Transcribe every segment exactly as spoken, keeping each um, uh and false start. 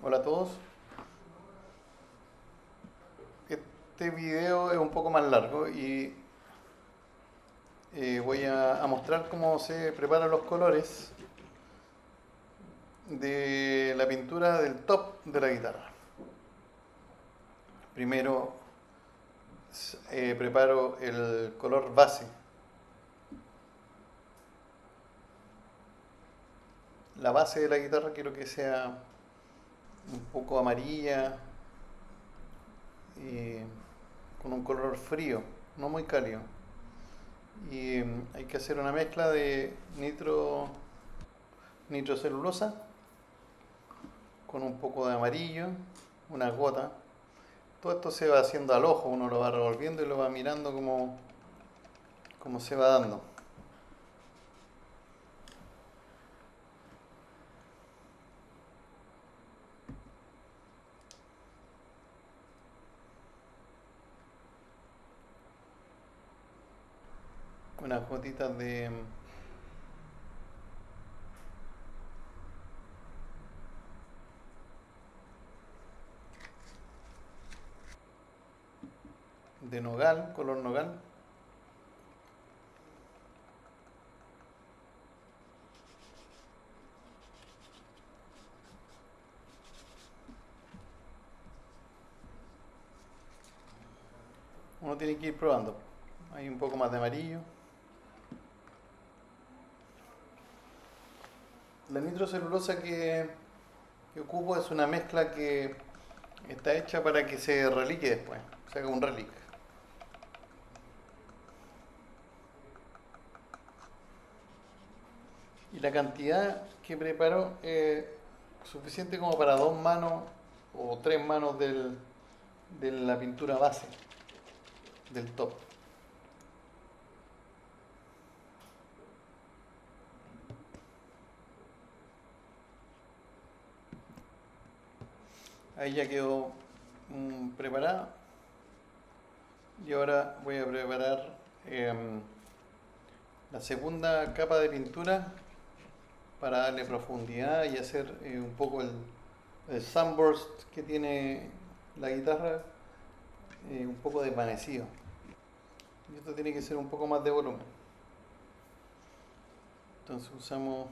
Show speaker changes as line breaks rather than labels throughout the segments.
Hola a todos. Este video es un poco más largo y eh, voy a, a mostrar cómo se preparan los colores de la pintura del top de la guitarra. Primero eh, preparo el color base. La base de la guitarra quiero que sea un poco amarilla y con un color frío, no muy cálido. Y mm, hay que hacer una mezcla de nitro, nitrocelulosa con un poco de amarillo, una gota. Todo esto se va haciendo al ojo, uno lo va revolviendo y lo va mirando como, como se va dando. Unas gotitas de, de nogal, color nogal. Uno tiene que ir probando. Hay un poco más de amarillo. La nitrocelulosa que, que ocupo es una mezcla que está hecha para que se relique después, se haga un relic. Y la cantidad que preparo es suficiente como para dos manos o tres manos del, de la pintura base, del top. Ahí ya quedó mm, preparada. Y ahora voy a preparar eh, la segunda capa de pintura para darle profundidad y hacer eh, un poco el, el sunburst que tiene la guitarra, eh, un poco desvanecido. Y esto tiene que ser un poco más de volumen. Entonces usamos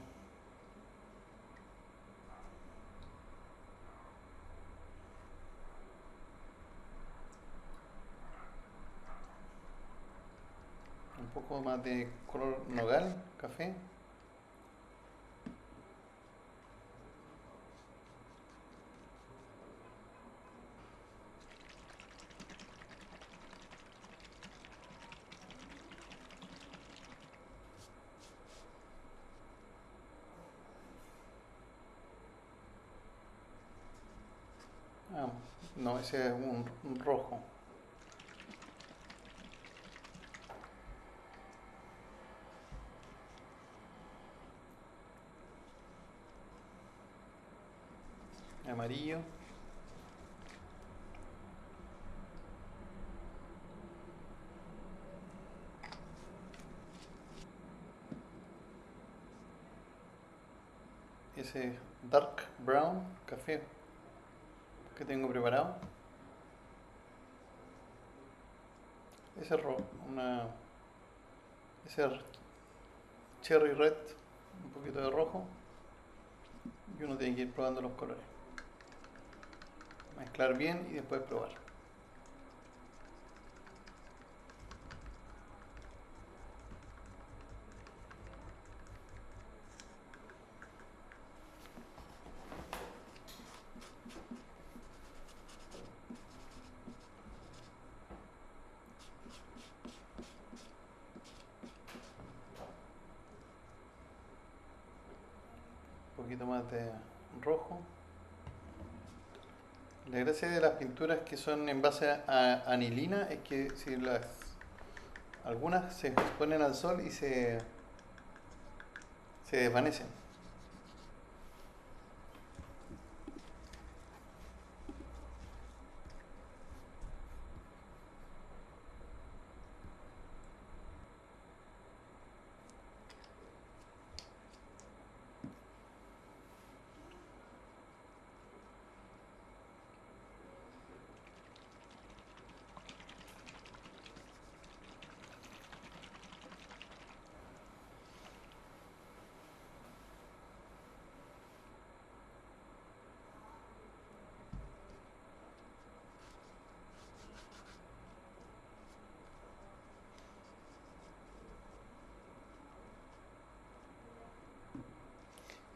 un poco más de color nogal, café. Ah, no, ese es un, un rojo. Amarillo. Ese dark brown, café que tengo preparado. Ese rojo, una, ese cherry red, un poquito de rojo. Y uno tiene que ir probando los colores. Mezclar bien y después probar. Un poquito más de rojo. La gracia de las pinturas que son en base a anilina es que si las algunas se exponen al sol y se, se desvanecen.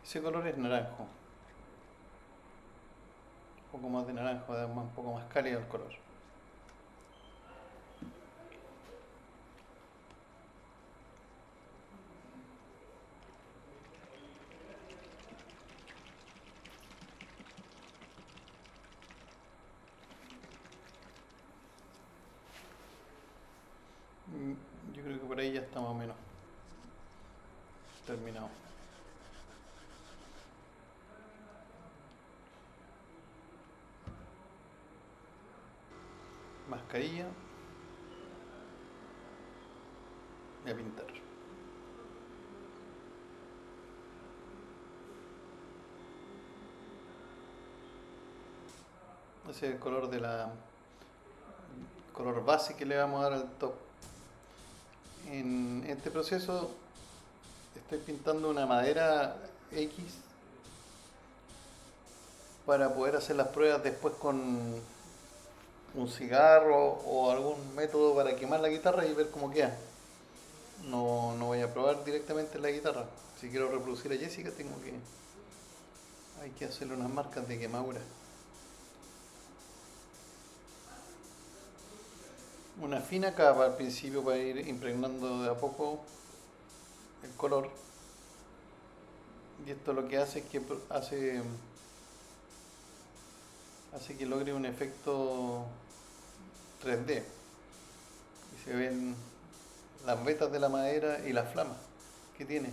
Ese color es naranjo, un poco más de naranjo, además un poco más cálido el color. Yo creo que por ahí ya está más o menos terminado. Mascarilla y a pintar. Ese es el color de la color base que le vamos a dar al top. En este proceso estoy pintando una madera X para poder hacer las pruebas después con un cigarro o algún método para quemar la guitarra y ver cómo queda. No, no voy a probar directamente la guitarra. Si quiero reproducir a Jessica tengo que hay que hacerle unas marcas de quemadura. Una fina capa al principio para ir impregnando de a poco el color, y esto lo que hace es que hace hace que logre un efecto tres D y se ven las vetas de la madera y la flama que tiene.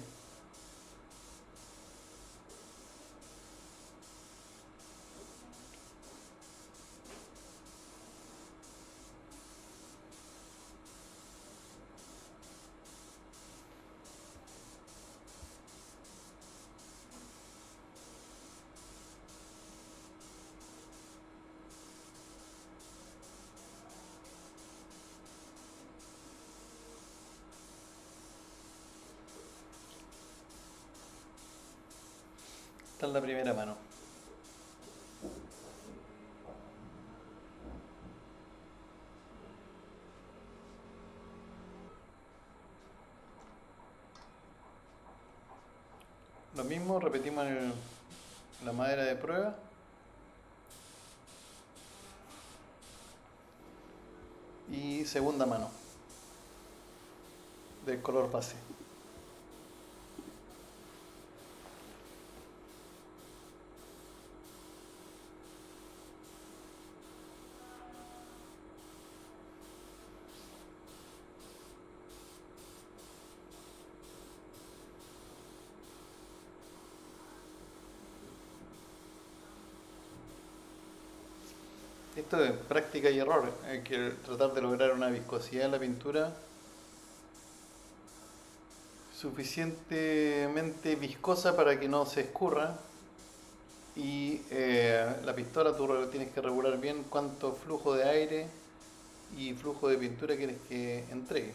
Esta es la primera mano. Lo mismo, repetimos el, la madera de prueba. Y segunda mano del color base. Esto es práctica y error. Hay que tratar de lograr una viscosidad en la pintura suficientemente viscosa para que no se escurra, y eh, la pistola tú tienes que regular bien cuánto flujo de aire y flujo de pintura quieres que entregue.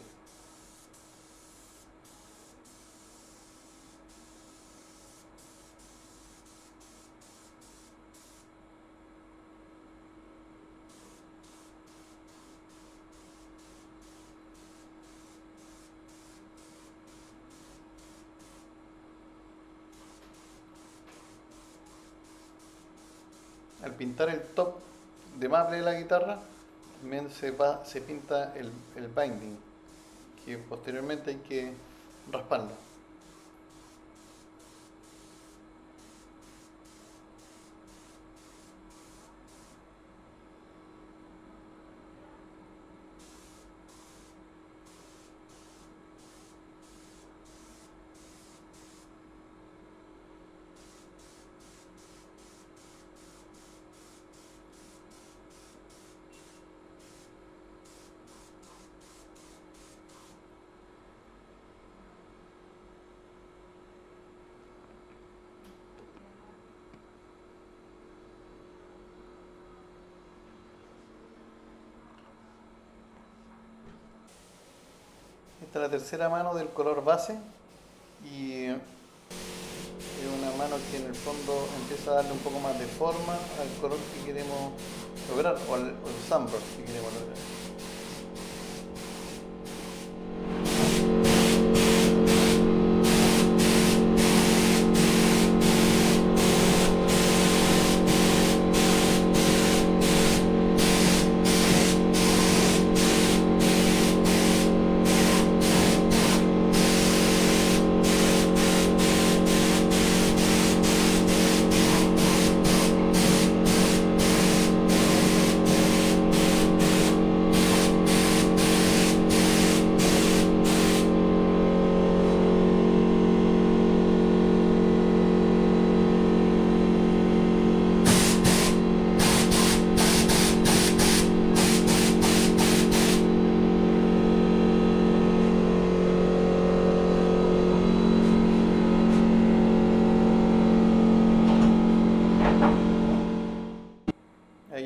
Al pintar el top de maple de la guitarra, también se, va, se pinta el, el binding, que posteriormente hay que rasparlo. Esta es la tercera mano del color base, y es una mano que en el fondo empieza a darle un poco más de forma al color que queremos lograr, o al, o al sunburst que queremos lograr.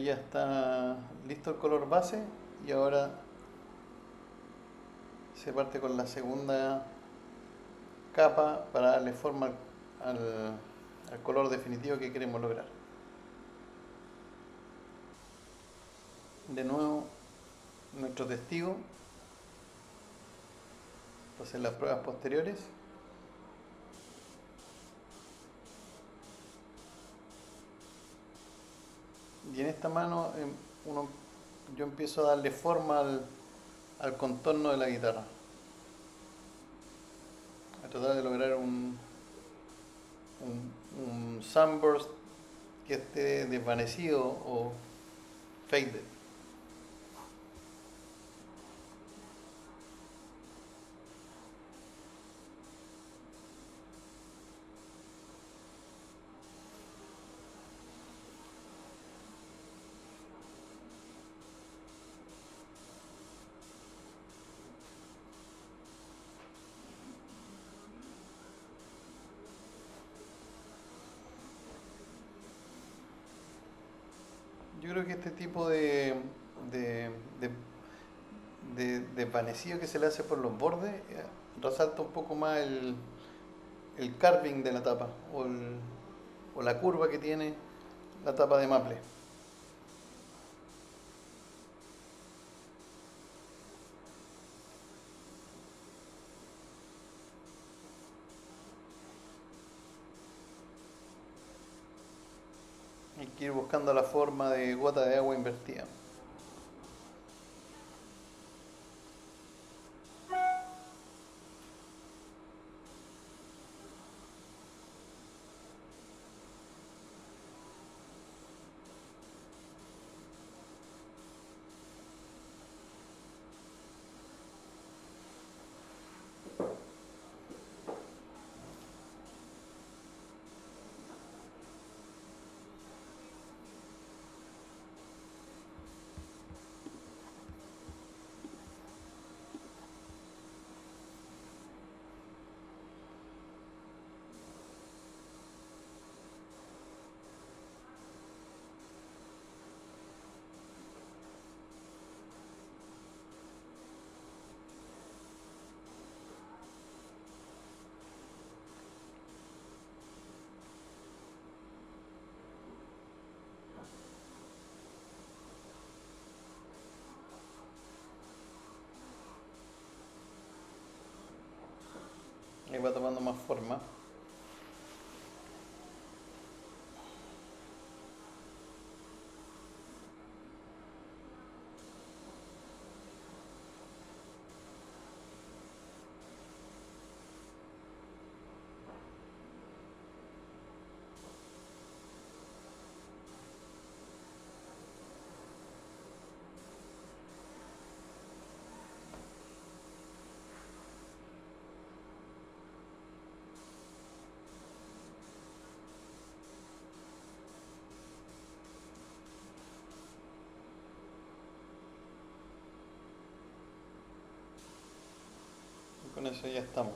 ahí ya está listo el color base y ahora se parte con la segunda capa para darle forma al, al color definitivo que queremos lograr. De nuevo nuestro testigo para hacer las pruebas posteriores. Y en esta mano uno, yo empiezo a darle forma al, al contorno de la guitarra, a tratar de lograr un, un, un sunburst que esté desvanecido o faded. Yo creo que este tipo de, de, de, de desvanecido que se le hace por los bordes eh, resalta un poco más el, el carving de la tapa o, el, o la curva que tiene la tapa de maple. Hay que ir buscando la forma de gota de agua invertida. Ahí va tomando más forma. Con eso ya estamos.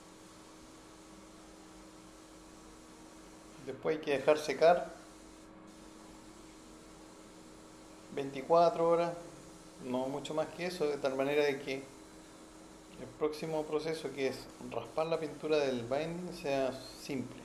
Después hay que dejar secar veinticuatro horas, no mucho más que eso, de tal manera de que el próximo proceso, que es raspar la pintura del binding, sea simple.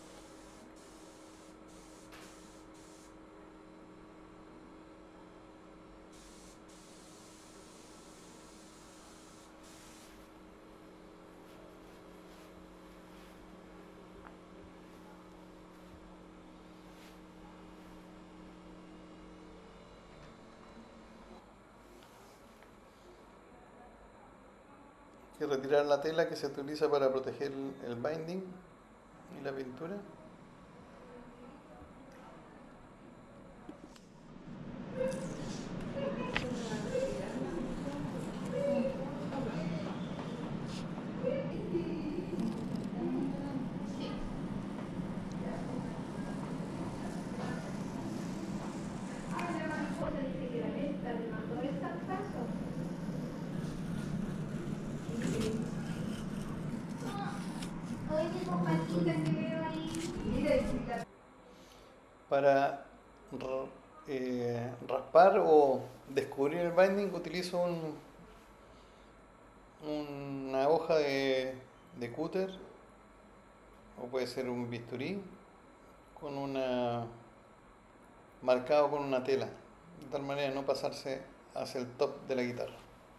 Y retirar la tela que se utiliza para proteger el binding y la pintura. Para eh, raspar o descubrir el binding, utilizo un, una hoja de, de cúter o puede ser un bisturí con una marcado con una tela, de tal manera de no pasarse hacia el top de la guitarra.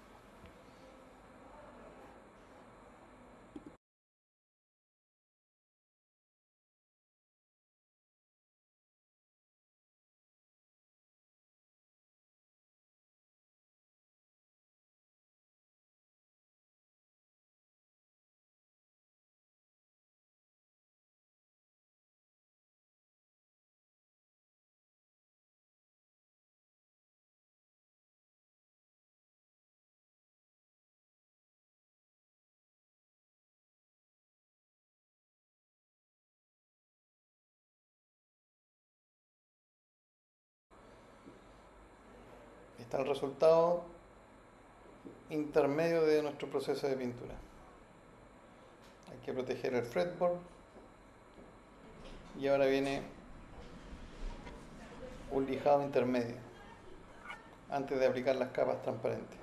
Está el resultado intermedio de nuestro proceso de pintura. Hay que proteger el fretboard y ahora viene un lijado intermedio antes de aplicar las capas transparentes.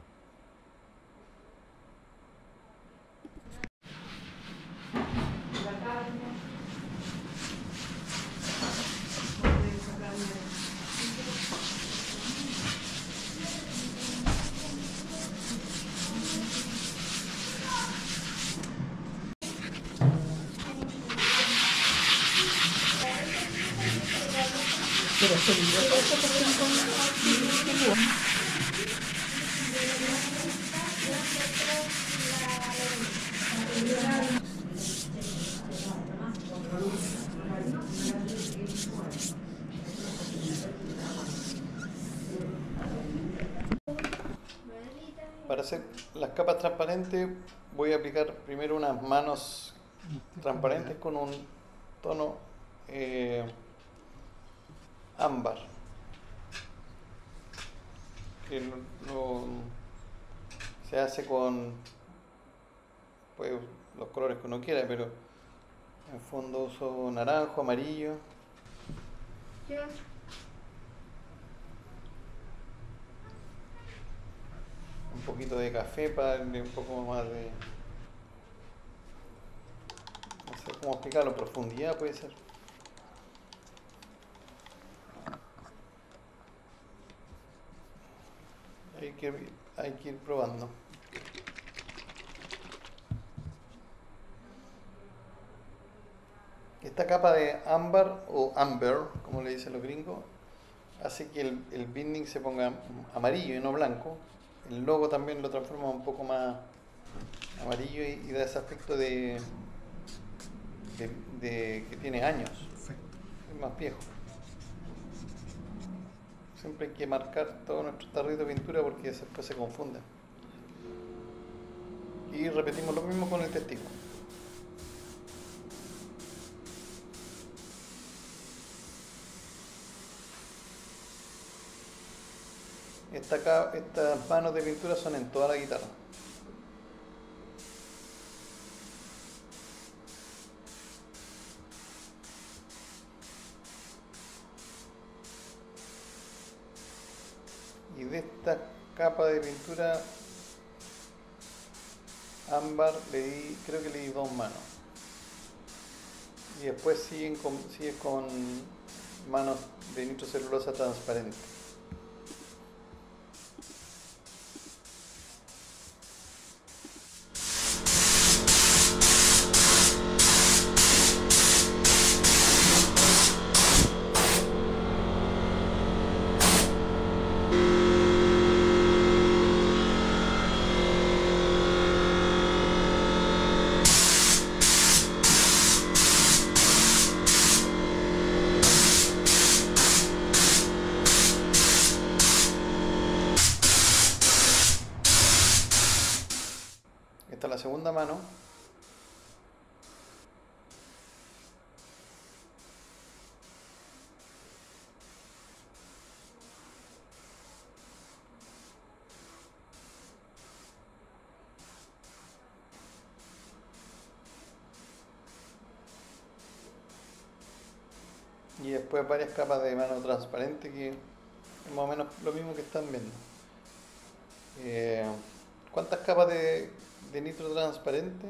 Pero se vivió todo esto con
Para hacer las capas transparentes voy a aplicar primero unas manos transparentes con un tono eh, ámbar, que lo, lo- se hace con pues, los colores que uno quiera, pero en fondo uso naranjo, amarillo. Un poquito de café para darle un poco más de, no sé cómo explicarlo, profundidad puede ser. Hay que, hay que ir probando. Esta capa de ámbar o amber, como le dicen los gringos, hace que el, el binding se ponga amarillo y no blanco. El logo también lo transforma un poco más amarillo y, y da ese aspecto de, de, de que tiene años. Es más viejo. Siempre hay que marcar todo nuestro tarrito de pintura porque después se confunde. Y repetimos lo mismo con el testigo. Esta acá, estas manos de pintura son en toda la guitarra. Y de esta capa de pintura ámbar le di, creo que le di dos manos. Y después siguen con, sigue con manos de nitrocelulosa transparente. Esta es la segunda mano. y después varias capas de mano transparente, que es más o menos lo mismo que están viendo. Eh, ¿Cuántas capas de, de nitro transparente?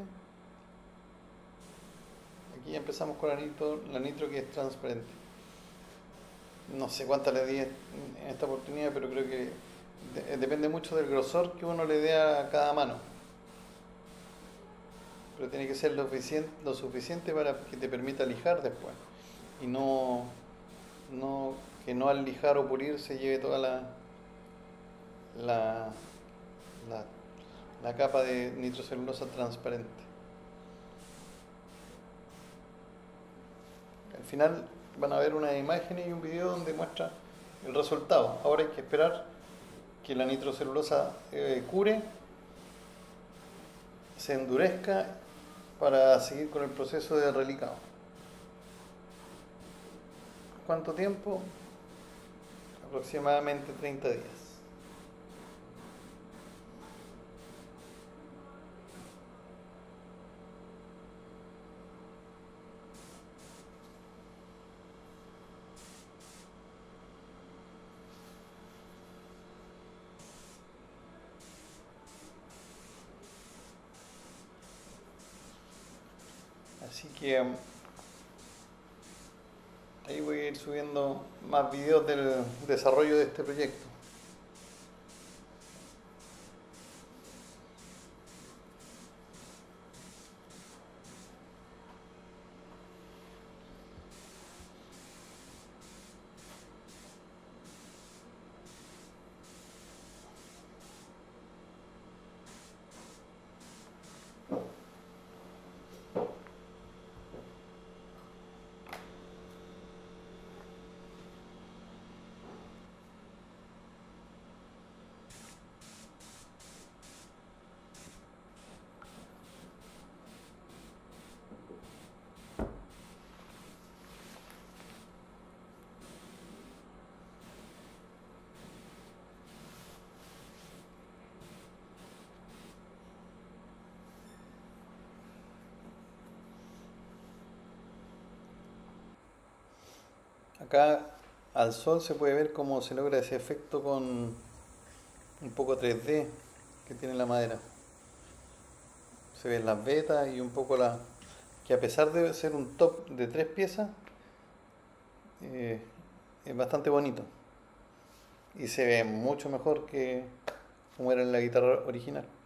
Aquí empezamos con la nitro, la nitro que es transparente. No sé cuántas le di en esta oportunidad, pero creo que de- depende mucho del grosor que uno le dé a cada mano. Pero tiene que ser lo suficiente, lo suficiente para que te permita lijar después. Y no, no que no al lijar o pulir se lleve toda la, la, la, la capa de nitrocelulosa transparente. Al final van a ver unas imágenes y un video donde muestra el resultado. Ahora hay que esperar que la nitrocelulosa eh, cure, se endurezca para seguir con el proceso de relicado. ¿Cuánto tiempo? Aproximadamente treinta días. Así que um, ahí voy a ir subiendo más videos del desarrollo de este proyecto. Acá al sol se puede ver cómo se logra ese efecto con un poco tres D que tiene la madera. Se ven las vetas y un poco la... que a pesar de ser un top de tres piezas, eh, es bastante bonito. Y se ve mucho mejor que como era en la guitarra original.